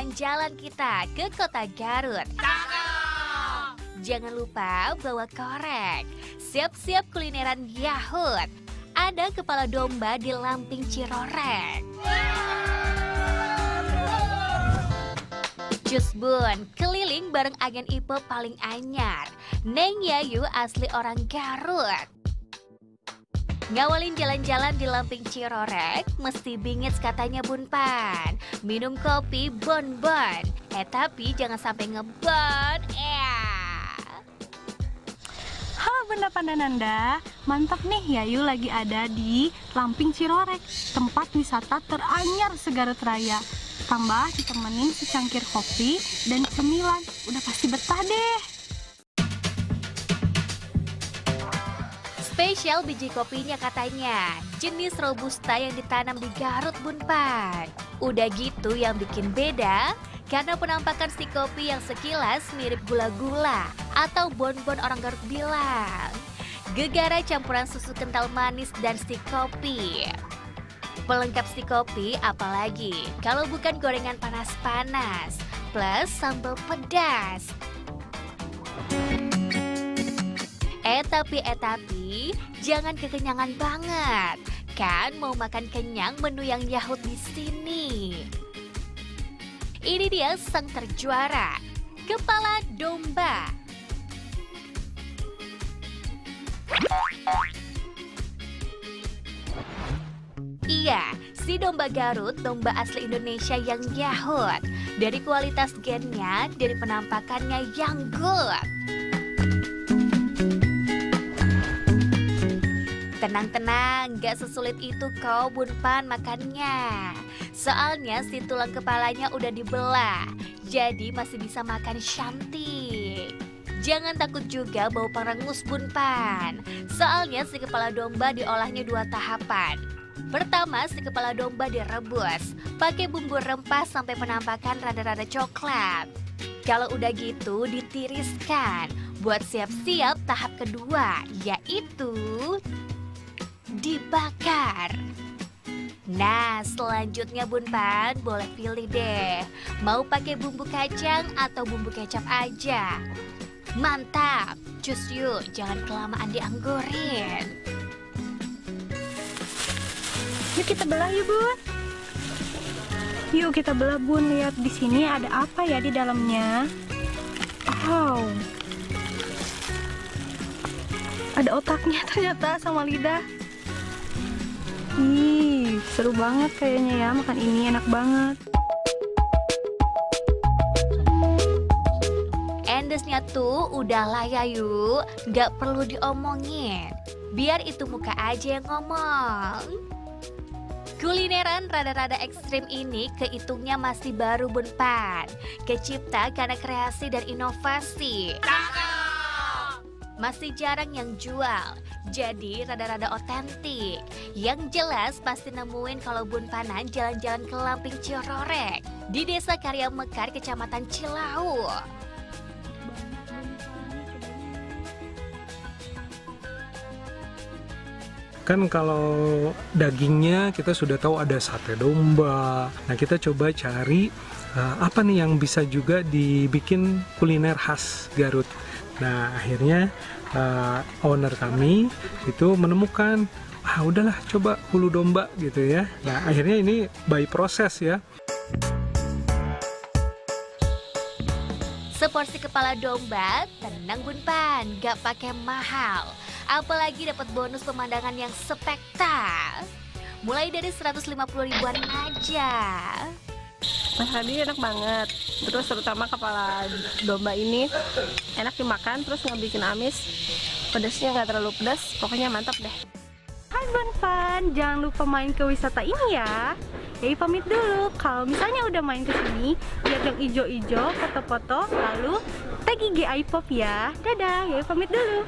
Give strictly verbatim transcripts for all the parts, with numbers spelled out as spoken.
jalan-jalan kita ke kota Garut. Jangan lupa bawa korek. Siap-siap kulineran Yahut. Ada kepala domba di Lamping Cirorek. Cus Bun, keliling bareng agen I P O paling anyar. Neng Yayu asli orang Garut. Ngawalin jalan-jalan di Lamping Cirorek, mesti bingits katanya Bun Pan. Minum kopi bon-bon, eh tapi jangan sampai ngebon, ya. Halo Bunda Pandananda, mantap nih Yayu lagi ada di Lamping Cirorek, tempat wisata teranyar se-Garut Raya. Tambah ditemenin secangkir kopi dan cemilan, udah pasti betah deh. Spesial biji kopinya katanya, jenis Robusta yang ditanam di Garut Bun Pan. Udah gitu yang bikin beda, karena penampakan si kopi yang sekilas mirip gula-gula atau bonbon orang Garut bilang. Gegara campuran susu kental manis dan si kopi. Pelengkap si kopi apalagi kalau bukan gorengan panas-panas plus sambal pedas. Eh tapi, eh tapi, jangan kekenyangan banget. Kan mau makan kenyang menu yang Yahut di sini. Ini dia sang terjuara, kepala domba. Iya, si domba Garut, domba asli Indonesia yang Yahut. Dari kualitas gennya, dari penampakannya yang good. Tenang-tenang, gak sesulit itu kau Bun Pan makannya. Soalnya si tulang kepalanya udah dibelah, jadi masih bisa makan cantik. Jangan takut juga bau perengus Bun Pan. Soalnya si kepala domba diolahnya dua tahapan. Pertama, si kepala domba direbus, pakai bumbu rempah sampai penampakan rada-rada coklat. Kalau udah gitu ditiriskan, buat siap-siap tahap kedua, yaitu dibakar. Nah, selanjutnya Bun Pan boleh pilih deh, mau pakai bumbu kacang atau bumbu kecap aja. Mantap, cus yuk, jangan kelamaan dianggurin. Yuk kita belah yuk Bun. Yuk kita belah Bun, lihat di sini ada apa ya di dalamnya. Wow, ada otaknya ternyata sama lidah. Ih, seru banget kayaknya ya makan ini, enak banget. Endesnya tuh udahlah ya yuk, gak perlu diomongin. Biar itu muka aja yang ngomong. Kulineran rada-rada ekstrim ini kehitungnya masih baru Bun Pan. Kecipta karena kreasi dan inovasi. Masih jarang yang jual, jadi rada-rada otentik. Yang jelas pasti nemuin kalau Bun Panan jalan-jalan ke Lamping Cirorek di Desa Karya Mekar, Kecamatan Cilau. Kan kalau dagingnya kita sudah tahu ada sate domba. Nah kita coba cari uh, apa nih yang bisa juga dibikin kuliner khas Garut. Nah akhirnya uh, owner kami itu menemukan, ah udahlah coba hulu domba gitu ya. Nah akhirnya ini by proses ya. Seporsi kepala domba, tenang Bun Pan, gak pakai mahal. Apalagi dapat bonus pemandangan yang spektak. Mulai dari seratus lima puluh ribuan aja. Nah tadi enak banget. Terus terutama kepala domba ini enak dimakan, terus nggak bikin amis. Pedasnya nggak terlalu pedas, pokoknya mantap deh. Hai Bun Pan, jangan lupa main ke wisata ini ya. Yai pamit dulu. Kalau misalnya udah main ke sini, lihat yang ijo-ijo, foto-foto, lalu tag I G iPop ya. Dadah, Yai pamit dulu.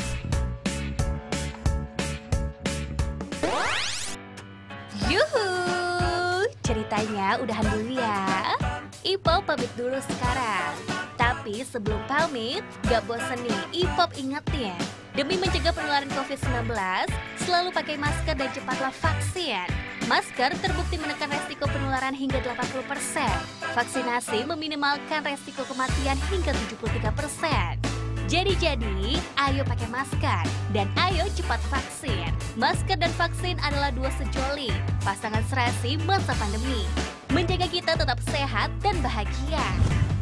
Yuhu, ceritanya udahan dulu ya. Ipop pamit dulu sekarang. Tapi sebelum pamit, gak bosen nih Ipop ingetin. Demi mencegah penularan covid sembilan belas, selalu pakai masker dan cepatlah vaksin. Masker terbukti menekan resiko penularan hingga delapan puluh persen. Vaksinasi meminimalkan resiko kematian hingga tujuh puluh tiga persen. Jadi-jadi, ayo pakai masker dan ayo cepat vaksin. Masker dan vaksin adalah dua sejoli, pasangan serasi masa pandemi. Menjaga kita tetap sehat dan bahagia.